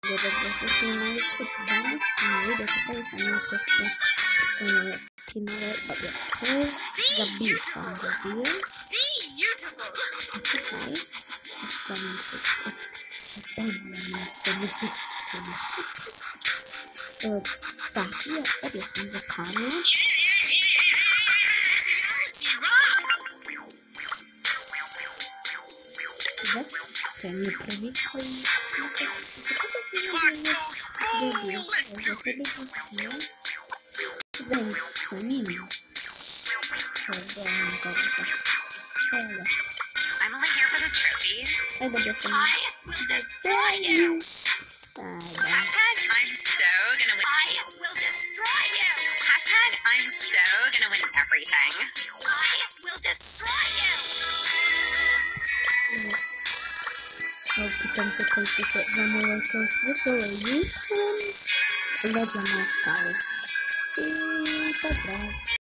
Dovrebbe funzionare tutto bene, ma vedo che poi fanno questo finale, vabbè, Gabby fanno così. Ok, Tati e riesco a giocare. Che mi previsto I'm only here for the trophies. I will destroy you. Hashtag I'm so gonna win. I will destroy you. Hashtag I'm so gonna win everything. I will destroy you. Penso che abbiamo costruito l'aiuto e l'abbiamo fare.